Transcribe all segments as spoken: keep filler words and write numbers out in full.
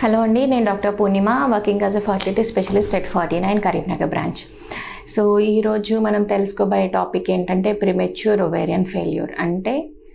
Hello అండి, నేను doctor Purnima, working as a fertility specialist at Ferty nine Karimnagar branch. So ఈరోజు మనం తెలుసుకోబోయే టాపిక్ ఏంటంటే ప్రీమెచ్యూర్ ఓవేరియన్ ఫెయిల్యూర్. అంటే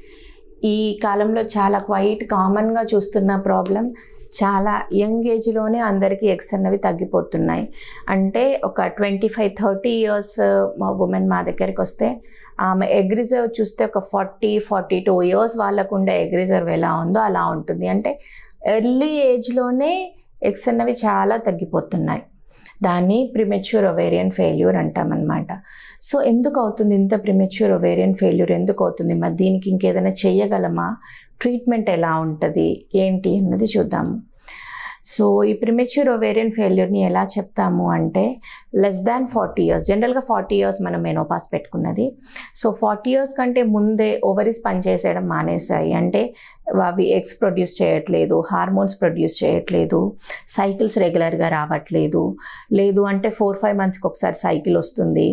ఈ కాలంలో చాలా క్వైట్ కామన్గా చూస్తున్న ప్రాబ్లం. చాలా యంగ్ ఏజ్లోనే అందరికీ ఎగ్స్ అన్నవి తగ్గిపోతున్నాయి. అంటే ఒక ట్వంటీ ఫైవ్ థర్టీ ఇయర్స్ మా ఉమెన్ మా దగ్గరికి వస్తే ఆమె ఎగ్ రిజర్వ్ చూస్తే ఒక ఫార్టీ ఫార్టీ టూ ఇయర్స్ వాళ్ళకు ఉండే ఎగ్ రిజర్వ్ ఎలా ఉందో అలా ఉంటుంది. అంటే ఎర్లీ ఏజ్లోనే ఎగ్స్ అన్నవి చాలా తగ్గిపోతున్నాయి. దాన్ని ప్రీమెచ్యూర్ ఓవేరియన్ ఫెయిల్యూర్ అంటామన్నమాట. సో ఎందుకు అవుతుంది ఇంత ప్రీమెచ్యూర్ ఓవేరియన్ ఫెయిల్యూర్ ఎందుకు అవుతుంది? మరి దీనికి ఇంకేదైనా చేయగలమా? ట్రీట్మెంట్ ఎలా ఉంటుంది ఏంటి అన్నది చూద్దాము. సో ఈ ప్రీమెచ్యూర్ ఓవేరియన్ ఫెయిల్యూర్ని ఎలా చెప్తాము అంటే లెస్ దాన్ ఫార్టీ ఇయర్స్, జనరల్గా ఫార్టీ ఇయర్స్ మనం మెనోపాస్ పెట్టుకున్నది. సో ఫార్టీ ఇయర్స్ కంటే ముందే ఓవరీస్ పనిచేసేయడం మానేసాయి. అంటే అవి ఎగ్స్ ప్రొడ్యూస్ చేయట్లేదు, హార్మోన్స్ ప్రొడ్యూస్ చేయట్లేదు, సైకిల్స్ రెగ్యులర్గా రావట్లేదు, లేదు అంటే ఫోర్ ఫైవ్ మంత్స్కి ఒకసారి సైకిల్ వస్తుంది,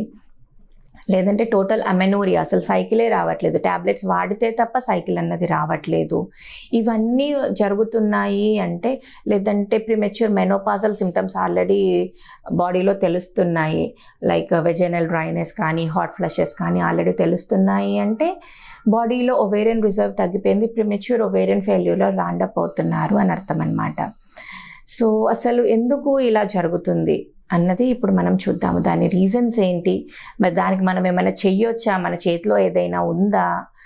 లేదంటే టోటల్ అమెనోరియా, అసలు సైకిలే రావట్లేదు, ట్యాబ్లెట్స్ వాడితే తప్ప సైకిల్ అన్నది రావట్లేదు. ఇవన్నీ జరుగుతున్నాయి అంటే, లేదంటే ప్రీమెచ్యూర్ మెనోపాజల్ సిమ్టమ్స్ ఆల్రెడీ బాడీలో తెలుస్తున్నాయి, లైక్ వెజైనల్ డ్రైనెస్ కానీ హాట్ ఫ్లషెస్ కానీ ఆల్రెడీ తెలుస్తున్నాయి అంటే బాడీలో ఓవేరియన్ రిజర్వ్ తగ్గిపోయింది, ప్రీమెచ్యూర్ ఓవేరియన్ ఫెయిల్యూర్లో ల్యాండప్ అవుతున్నారు అని అర్థం అన్నమాట. సో అసలు ఎందుకు ఇలా జరుగుతుంది అన్నది ఇప్పుడు మనం చూద్దాము. దాని రీజన్స్ ఏంటి, మరి దానికి మనం ఏమైనా చెయ్యొచ్చా, మన చేతిలో ఏదైనా ఉందా,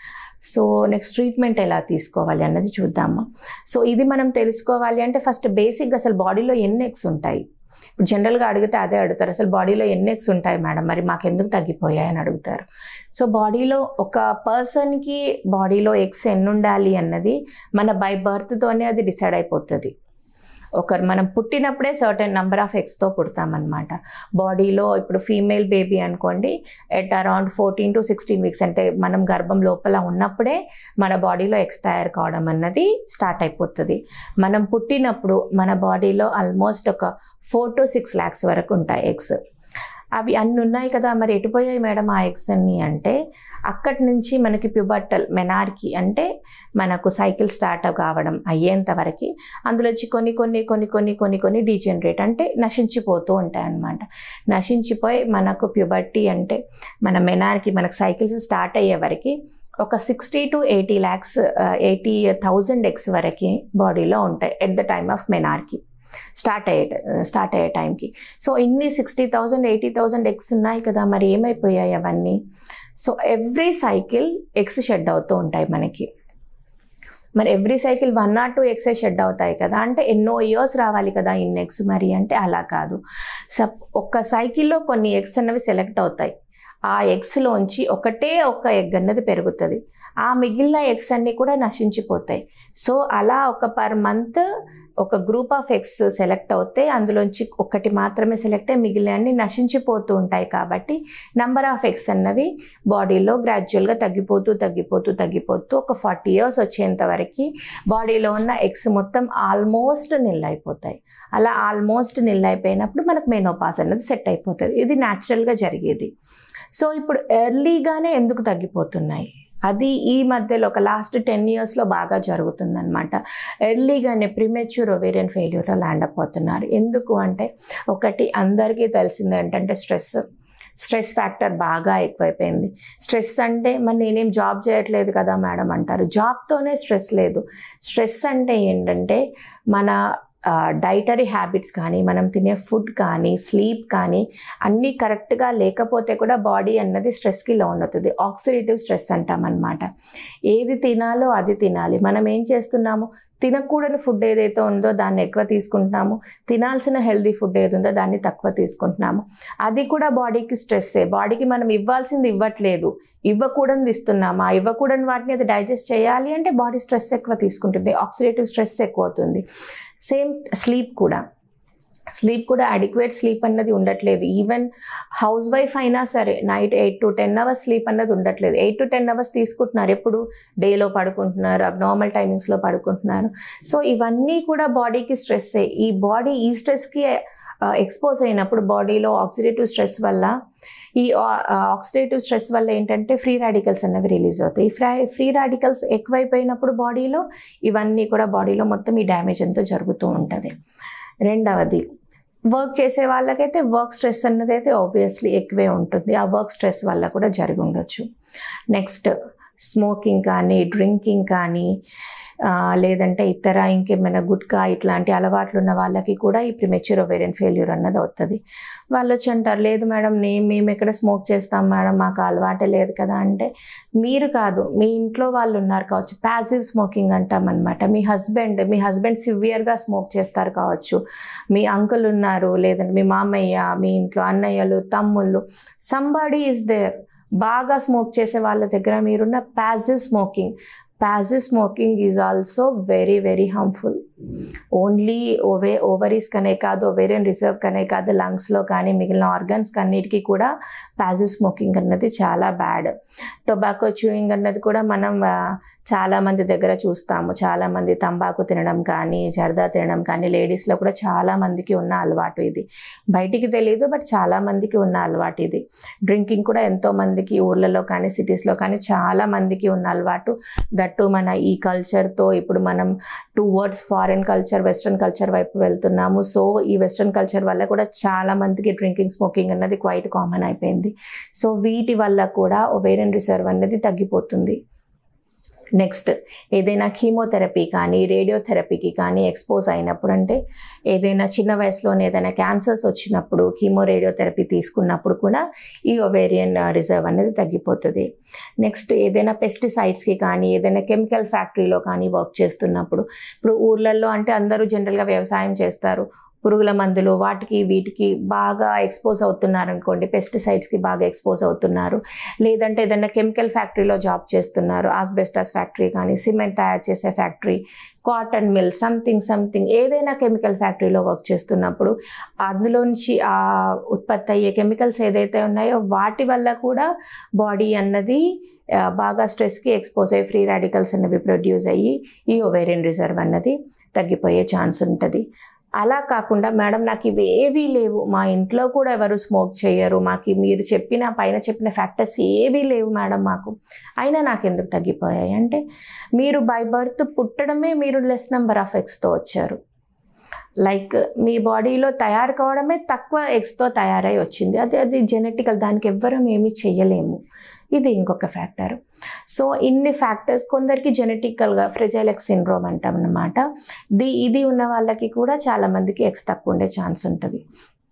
సో నెక్స్ట్ ట్రీట్మెంట్ ఎలా తీసుకోవాలి అన్నది చూద్దాము. సో ఇది మనం తెలుసుకోవాలి అంటే ఫస్ట్ బేసిక్గా అసలు బాడీలో ఎన్ని ఎగ్స్ ఉంటాయి. ఇప్పుడు జనరల్గా అడిగితే అదే అడుగుతారు, అసలు బాడీలో ఎన్ని ఎగ్స్ ఉంటాయి మేడం, మరి మాకు ఎందుకు తగ్గిపోయాయి అని అడుగుతారు. సో బాడీలో ఒక పర్సన్కి బాడీలో ఎగ్స్ ఎన్ని ఉండాలి అన్నది మన బై బర్త్తోనే అది డిసైడ్ అయిపోతుంది. ఒకరు మనం పుట్టినప్పుడే సర్టెన్ నెంబర్ ఆఫ్ ఎగ్స్తో పుడతామన్నమాట. బాడీలో ఇప్పుడు ఫీమేల్ బేబీ అనుకోండి, at around fourteen to sixteen weeks అంటే మనం గర్భం లోపల ఉన్నప్పుడే మన బాడీలో ఎగ్స్ తయారు కావడం అన్నది స్టార్ట్ అయిపోతుంది. మనం పుట్టినప్పుడు మన బాడీలో ఆల్మోస్ట్ ఒక ఫోర్ టు సిక్స్ ల్యాక్స్ వరకు ఉంటాయి ఎగ్స్. అవి అన్నీ ఉన్నాయి కదా, మరి ఎటుపోయాయి మేడం ఆ ఎగ్స్ అన్నీ అంటే అక్కడి నుంచి మనకి ప్యూబర్టల్ మెనార్కి అంటే మనకు సైకిల్ స్టార్ట్ కావడం అయ్యేంత వరకు అందులోంచి కొన్ని కొన్ని కొన్ని కొన్ని కొన్ని కొన్ని డీజనరేట్ అంటే నశించిపోతూ ఉంటాయి అన్నమాట. నశించిపోయి మనకు ప్యూబర్టీ అంటే మన మెనార్కి మనకు సైకిల్స్ స్టార్ట్ అయ్యే వరకు ఒక sixty to eighty lakhs eighty thousand eggs వరకు బాడీలో ఉంటాయి at the time of menarche start అయ్యే స్టార్ట్ అయ్యే టైంకి. సో ఇన్ని sixty thousand eighty thousand eggs ఉన్నాయి కదా, మరి ఏమైపోయాయి అవన్నీ? So every cycle eggs shed అవుతూ ఉంటాయి మనకి. మరి every cycle one or two ఎగ్సే షెడ్ అవుతాయి కదా, అంటే ఎన్నో ఇయర్స్ రావాలి కదా ఇన్ని ఎగ్స్. మరి అంటే అలా కాదు. సప్ ఒక్క సైకిల్లో కొన్ని ఎగ్స్ అన్నవి సెలెక్ట్ అవుతాయి. ఆ ఎగ్స్లోంచి ఒకటే ఒక్క ఎగ్ అన్నది పెరుగుతుంది, ఆ మిగిలిన ఎగ్స్ అన్నీ కూడా నశించిపోతాయి. సో అలా ఒక పర్ మంత్ ఒక గ్రూప్ ఆఫ్ ఎగ్స్ సెలెక్ట్ అవుతే అందులోంచి ఒకటి మాత్రమే సెలెక్ట్ అయ్యి మిగిలినన్ని నశించిపోతూ ఉంటాయి. కాబట్టి నెంబర్ ఆఫ్ ఎగ్స్ అన్నవి బాడీలో గ్రాడ్యువల్గా తగ్గిపోతూ తగ్గిపోతూ తగ్గిపోతూ ఒక ఫార్టీ ఇయర్స్ వచ్చేంత వరకు బాడీలో ఉన్న ఎగ్స్ మొత్తం ఆల్మోస్ట్ నిల్ అయిపోతాయి. అలా ఆల్మోస్ట్ నిల్ అయిపోయినప్పుడు మనకు మెనోపాస్ అన్నది సెట్ అయిపోతుంది. ఇది న్యాచురల్గా జరిగేది. సో ఇప్పుడు ఎర్లీగానే ఎందుకు తగ్గిపోతున్నాయి? అది ఈ మధ్యలో ఒక లాస్ట్ టెన్ ఇయర్స్లో బాగా జరుగుతుందన్నమాట. ఎర్లీగానే ప్రీమెచ్యూర్ ఓవేరియన్ ఫెయిల్యూర్లో ల్యాండప్ అవుతున్నారు. ఎందుకు అంటే ఒకటి అందరికీ తెలిసింది ఏంటంటే స్ట్రెస్ స్ట్రెస్ ఫ్యాక్టర్ బాగా ఎక్కువైపోయింది. స్ట్రెస్ అంటే మరి నేనేం జాబ్ చేయట్లేదు కదా మేడం అంటారు. జాబ్తోనే స్ట్రెస్ లేదు. స్ట్రెస్ అంటే ఏంటంటే మన డైటరీ హ్యాబిట్స్ కానీ మనం తినే ఫుడ్ కానీ స్లీప్ కానీ అన్నీ కరెక్ట్గా లేకపోతే కూడా బాడీ అన్నది స్ట్రెస్కి లోన్ అవుతుంది. ఆక్సిడేటివ్ స్ట్రెస్ అంటామన్నమాట. ఏది తినాలో అది తినాలి. మనం ఏం చేస్తున్నాము, తినకూడని ఫుడ్ ఏదైతే ఉందో దాన్ని ఎక్కువ తీసుకుంటున్నాము, తినాల్సిన హెల్దీ ఫుడ్ ఏది ఉందో దాన్ని తక్కువ తీసుకుంటున్నాము. అది కూడా బాడీకి స్ట్రెస్సే. బాడీకి మనం ఇవ్వాల్సింది ఇవ్వట్లేదు, ఇవ్వకూడని ఇస్తున్నాము. ఆ ఇవ్వకూడని వాటిని అది డైజెస్ట్ చేయాలి అంటే బాడీ స్ట్రెస్ ఎక్కువ తీసుకుంటుంది, ఆక్సిడేటివ్ స్ట్రెస్ ఎక్కువ అవుతుంది. సేమ్ స్లీప్ కూడా స్లీప్ కూడా అడిక్వేట్ స్లీప్ అన్నది ఉండట్లేదు. ఈవెన్ హౌస్ వైఫ్ అయినా సరే night eight to ten hours sleep అన్నది ఉండట్లేదు. ఎయిట్ టు టెన్ అవర్స్ తీసుకుంటున్నారు, ఎప్పుడు డేలో పడుకుంటున్నారు, నార్మల్ టైమింగ్స్లో పడుకుంటున్నారు. సో ఇవన్నీ కూడా బాడీకి స్ట్రెస్సే. ఈ బాడీ ఈ స్ట్రెస్కి ఎక్స్పోజ్ అయినప్పుడు బాడీలో ఆక్సిడేటివ్ స్ట్రెస్ వల్ల ఈ ఆక్సిడేటివ్ స్ట్రెస్ వల్ల ఏంటంటే ఫ్రీ రాడికల్స్ అన్నవి రిలీజ్ అవుతాయి. ఫ్రీ ఫ్రీ రాడికల్స్ ఎక్కువైపోయినప్పుడు బాడీలో ఇవన్నీ కూడా బాడీలో మొత్తం ఈ డ్యామేజ్ అంతా జరుగుతూ ఉంటుంది. రెండవది, వర్క్ చేసే వాళ్ళకైతే వర్క్ స్ట్రెస్ అన్నది అయితే ఆబ్వియస్లీ ఎక్కువే ఉంటుంది. ఆ వర్క్ స్ట్రెస్ వల్ల కూడా జరిగి ఉండొచ్చు. నెక్స్ట్, స్మోకింగ్ కానీ డ్రింకింగ్ కానీ లేదంటే ఇతర ఇంకేమైనా గుట్కా ఇట్లాంటి అలవాట్లు ఉన్న వాళ్ళకి కూడా ఈ ప్రిమెచ్యూర్ ఓవేరియన్ ఫెయిల్యూర్ అన్నది అవుతుంది. వాళ్ళు వచ్చి అంటారు, లేదు మేడం నేను మేము ఎక్కడ స్మోక్ చేస్తాం మేడం, మాకు అలవాటే లేదు కదా అంటే, మీరు కాదు, మీ ఇంట్లో వాళ్ళు ఉన్నారు కావచ్చు, ప్యాసివ్ స్మోకింగ్ అంటాం అనమాట. మీ హస్బెండ్ మీ హస్బెండ్ సివియర్గా స్మోక్ చేస్తారు కావచ్చు, మీ అంకుల్ ఉన్నారు, లేదంటే మీ మామయ్య, మీ ఇంట్లో అన్నయ్యలు, తమ్ముళ్ళు, సంబడీ ఈజ్ దేర్. బాగా స్మోక్ చేసే వాళ్ళ దగ్గర మీరున్న passive smoking passive smoking is also very very harmful. Only ఓవే ఓవరీస్ కనే కాదు, ఓవేరియన్ రిజర్వ్ కనే కాదు, లంగ్స్లో కానీ మిగిలిన ఆర్గన్స్ కన్నిటికీ కూడా ప్యాసివ్ స్మోకింగ్ అన్నది చాలా బ్యాడ్. టొబాకో చూయింగ్ అన్నది కూడా మనం చాలామంది దగ్గర చూస్తాము. చాలామంది తంబాకు తినడం కానీ జర్దా తినడం కానీ లేడీస్లో కూడా చాలామందికి ఉన్న అలవాటు ఇది. బయటికి తెలియదు, బట్ చాలామందికి ఉన్న అలవాటు ఇది. డ్రింకింగ్ కూడా ఎంతోమందికి ఊర్లలో కానీ సిటీస్లో కానీ చాలామందికి ఉన్న అలవాటు. దట్టు మన ఈ కల్చర్తో ఇప్పుడు మనం towards foreign culture, western culture వైపు వెళ్తున్నాము. సో ఈ వెస్ట్రన్ కల్చర్ వల్ల కూడా చాలామందికి డ్రింకింగ్, స్మోకింగ్ అన్నది క్వైట్ కామన్ అయిపోయింది. సో వీటి వల్ల కూడా ఓవేరియన్ రిజర్వ్ అన్నది తగ్గిపోతుంది. నెక్స్ట్, ఏదైనా కీమోథెరపీ కానీ రేడియోథెరపీకి కానీ ఎక్స్పోజ్ అయినప్పుడు, అంటే ఏదైనా చిన్న వయసులోనే ఏదైనా క్యాన్సర్స్ వచ్చినప్పుడు కీమో రేడియోథెరపీ తీసుకున్నప్పుడు కూడా ఈ ఓవేరియన్ రిజర్వ్ అనేది తగ్గిపోతుంది. నెక్స్ట్, ఏదైనా పెస్టిసైడ్స్కి కానీ ఏదైనా కెమికల్ ఫ్యాక్టరీలో కానీ వర్క్ చేస్తున్నప్పుడు, ఇప్పుడు ఊర్లలో అంటే అందరూ జనరల్గా వ్యవసాయం చేస్తారు, పురుగుల మందులు వాటికి వీటికి బాగా ఎక్స్పోజ్ అవుతున్నారు అనుకోండి, పెస్టిసైడ్స్కి బాగా ఎక్స్పోజ్ అవుతున్నారు, లేదంటే ఏదైనా కెమికల్ ఫ్యాక్టరీలో జాబ్ చేస్తున్నారు, ఆస్బెస్టాస్ ఫ్యాక్టరీ కానీ, సిమెంట్ తయారు చేసే factory, cotton mill, something something ఏదైనా కెమికల్ ఫ్యాక్టరీలో వర్క్ చేస్తున్నప్పుడు అందులోంచి ఆ ఉత్పత్తి అయ్యే కెమికల్స్ ఏదైతే ఉన్నాయో వాటి వల్ల కూడా బాడీ అన్నది బాగా స్ట్రెస్కి ఎక్స్పోజ్ అయ్యి ఫ్రీ రాడికల్స్ అన్నవి ప్రొడ్యూస్ అయ్యి ఈ ఓవేరియన్ రిజర్వ్ అన్నది తగ్గిపోయే ఛాన్స్ ఉంటుంది. అలా కాకుండా మేడం నాకు ఇవేవీ లేవు, మా ఇంట్లో కూడా ఎవరు స్మోక్ చేయరు, మాకు మీరు చెప్పిన పైన చెప్పిన ఫ్యాక్టర్స్ ఏవీ లేవు మేడం మాకు, అయినా నాకు ఎందుకు తగ్గిపోయాయి అంటే, మీరు బై బర్త్ పుట్టడమే మీరు లెస్ నెంబర్ ఆఫ్ ఎగ్స్తో వచ్చారు. లైక్ మీ బాడీలో తయారు కావడమే తక్కువ ఎగ్స్తో తయారై వచ్చింది. అది అది జెనెటికల్, దానికి ఎవ్వరం ఏమీ చెయ్యలేము. ఇది ఇంకొక ఫ్యాక్టర్. సో ఇన్ని ఫ్యాక్టర్స్, కొందరికి జెనెటికల్గా ఫ్రెజైల్ ఎగ్స్ సిండ్రోమ్ అంటాం అన్నమాట. ది ఇది ఉన్న వాళ్ళకి కూడా చాలామందికి ఎగ్స్ తక్కువ ఉండే ఛాన్స్ ఉంటుంది.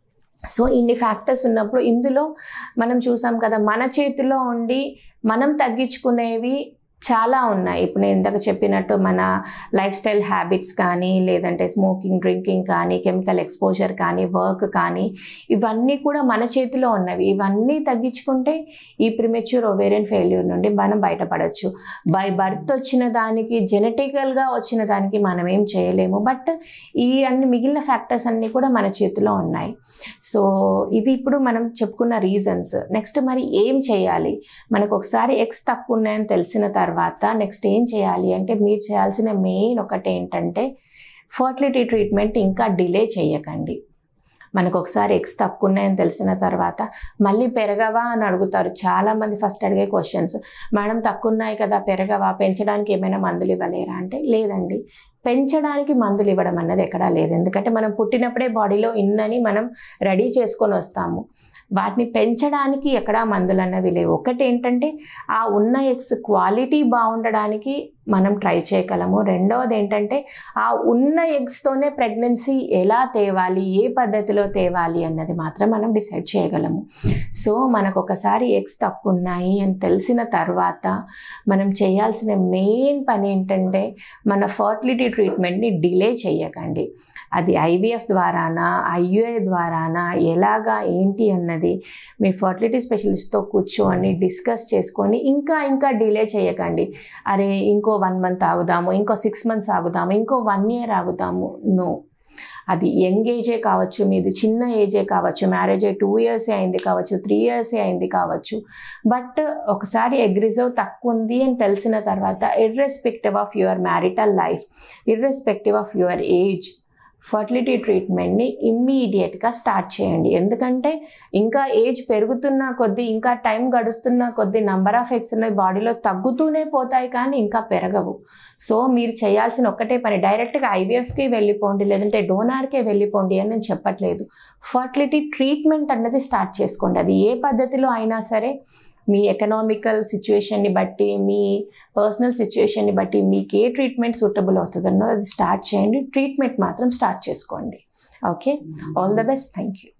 సో ఇన్ని ఫ్యాక్టర్స్ ఉన్నప్పుడు ఇందులో మనం చూసాం కదా, మన చేతిలో ఉండి మనం తగ్గించుకునేవి చాలా ఉన్నాయి. ఇప్పుడు నేను ఇందాక చెప్పినట్టు మన లైఫ్ స్టైల్ హ్యాబిట్స్ కానీ, లేదంటే స్మోకింగ్, డ్రింకింగ్ కానీ, కెమికల్ ఎక్స్పోజర్ కానీ, వర్క్ కానీ, ఇవన్నీ కూడా మన చేతిలో ఉన్నవి. ఇవన్నీ తగ్గించుకుంటే ఈ ప్రిమెచ్యూర్ ఓవేరియన్ ఫెయిల్యూర్ నుండి మనం బయటపడవచ్చు. బై బర్త్ వచ్చిన దానికి, జెనెటికల్గా వచ్చిన దానికి మనం ఏం చేయలేము, బట్ ఈ అన్ని మిగిలిన ఫ్యాక్టర్స్ అన్నీ కూడా మన చేతిలో ఉన్నాయి. సో ఇది ఇప్పుడు మనం చెప్పుకున్న రీజన్స్. నెక్స్ట్ మరి ఏం చేయాలి? మనకు ఒకసారి ఎగ్స్ తక్కువ ఉన్నాయని తెలిసిన తర్వాత నెక్స్ట్ ఏం చేయాలి అంటే, మీరు చేయాల్సిన మెయిన్ ఒకటి ఏంటంటే, ఫర్టిలిటీ ట్రీట్మెంట్ ఇంకా డిలే చేయకండి. మనకు ఒకసారి ఎగ్స్ తక్కువ ఉన్నాయని తెలిసిన తర్వాత మళ్ళీ పెరగవా అని అడుగుతారు చాలామంది. ఫస్ట్ అడిగే క్వశ్చన్స్, మేడం తక్కువ ఉన్నాయి కదా పెరగవా, పెంచడానికి ఏమైనా మందులు ఇవ్వలేరా అంటే, లేదండి, పెంచడానికి మందులు ఇవ్వడం అన్నది ఎక్కడా లేదు. ఎందుకంటే మనం పుట్టినప్పుడే బాడీలో ఇన్నని మనం రెడీ చేసుకొని వస్తాము. వాటిని పెంచడానికి ఎక్కడా మందులు అన్నవి లేవు. ఒకటి ఏంటంటే, ఆ ఉన్న ఎగ్స్ క్వాలిటీ బాగుండడానికి మనం ట్రై చేయగలము. రెండవది ఏంటంటే, ఆ ఉన్న ఎగ్స్తోనే ప్రెగ్నెన్సీ ఎలా తేవాలి, ఏ పద్ధతిలో తేవాలి అన్నది మాత్రం మనం డిసైడ్ చేయగలము. సో మనకు ఒకసారి ఎగ్స్ తక్కువ ఉన్నాయి అని తెలిసిన తర్వాత మనం చేయాల్సిన మెయిన్ పని ఏంటంటే, మన ఫర్టిలిటీ ట్రీట్మెంట్ని డిలే చేయకండి. అది ఐవీఎఫ్ ద్వారానా, ఐయుఐ ద్వారానా, ఎలాగా ఏంటి అన్నది మీ ఫర్టిలిటీ స్పెషలిస్ట్తో కూర్చొని డిస్కస్ చేసుకొని ఇంకా ఇంకా డిలే చేయకండి. అరే ఇంకో వన్ మంత్ ఆగుదాము, ఇంకో సిక్స్ మంత్స్ ఆగుదాము, ఇంకో వన్ ఇయర్ ఆగుదాము. నో, అది యంగ్ ఏజే కావచ్చు, మీది చిన్న ఏజే కావచ్చు, మ్యారేజ్ అయ్యి టూ ఇయర్సే అయింది కావచ్చు, త్రీ ఇయర్సే అయింది కావచ్చు, బట్ ఒకసారి ఎగ్ రిజర్వ్ తక్కువ ఉంది అని తెలిసిన తర్వాత, irrespective of your marital life, irrespective of your age, fertility ట్రీట్మెంట్ని ఇమ్మీడియట్గా స్టార్ట్ చేయండి. ఎందుకంటే ఇంకా ఏజ్ పెరుగుతున్న కొద్దీ, ఇంకా టైం గడుస్తున్న కొద్దీ నంబర్ ఆఫ్ ఎగ్స్ ఉన్నాయి బాడీలో తగ్గుతూనే పోతాయి కానీ ఇంకా పెరగవు. సో మీరు చేయాల్సిన ఒక్కటే పని, డైరెక్ట్గా ఐవీఎఫ్కి వెళ్ళిపోండి, లేదంటే డోనార్కే వెళ్ళిపోండి అని నేను చెప్పట్లేదు. ఫర్టిలిటీ ట్రీట్మెంట్ అన్నది స్టార్ట్ చేసుకోండి. అది ఏ పద్ధతిలో అయినా సరే, మీ ఎకనామికల్ సిచ్యువేషన్ని బట్టి, మీ పర్సనల్ సిచ్యువేషన్ని బట్టి మీకు ఏ ట్రీట్మెంట్ సూటబుల్ అవుతుందన్నో అది స్టార్ట్ చేయండి. ట్రీట్మెంట్ మాత్రం స్టార్ట్ చేసుకోండి. Okay, all the best. Thank you.